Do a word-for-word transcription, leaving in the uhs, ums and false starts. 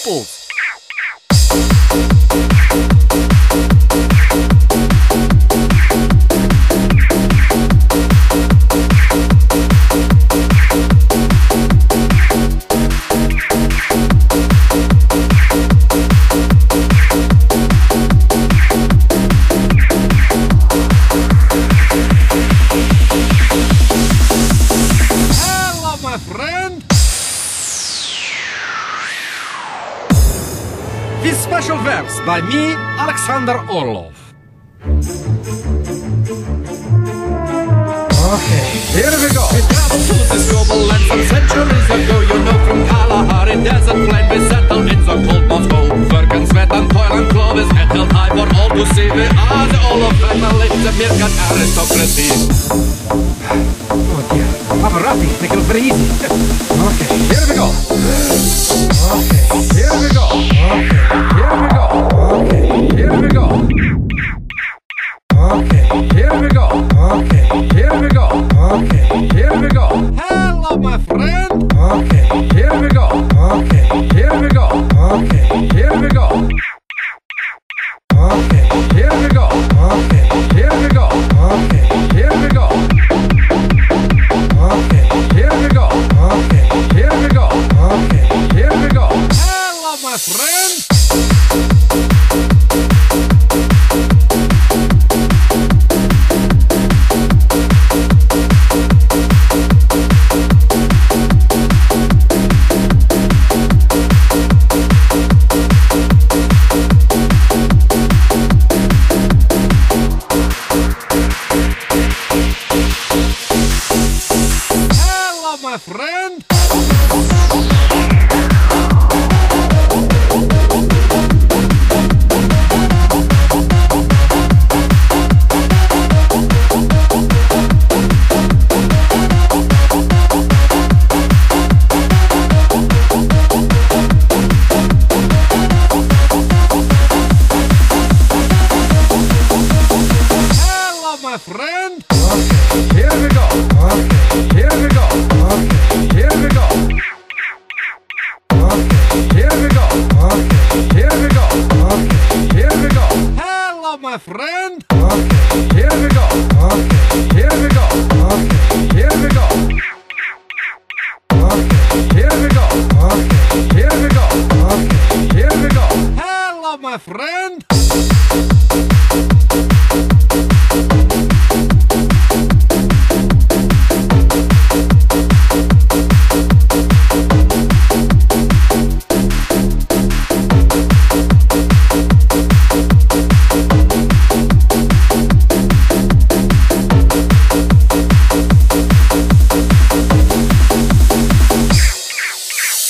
nipples. This special verse by me, Alexander Orlov. Okay, here we go. We traveled to this global land some centuries ago. You know, from Kalahari desert plain we settled in the cold Moscow. Work and sweat and toil and clothes and held high for all to see. We are the Orlov family, the Meerkat aristocracy. Oh dear, parody, take it very easy. Okay, here we go. Okay, here we go. Okay, here we go. Okay, here we go. Okay, here we go. Okay, here we go. Okay, here we go. Hello, my friend. Okay, here we go. Okay, here we go. Okay, here we go. Okay, here we go. Okay, here we go. Okay, here we go. Okay, here we go. Okay, here we go. Okay, here we go. Hello, my friend. My friend. Hello, my friend. Okay, here we go. Okay, here we go. Okay, here we go. Okay, here we go. Okay, here we go. Okay, here we go. Hello, my friend. Okay, here we go. Okay, here we go. Okay, here we go. Okay, here we go. Okay, here we go. Okay, here we go. Hello, my friend.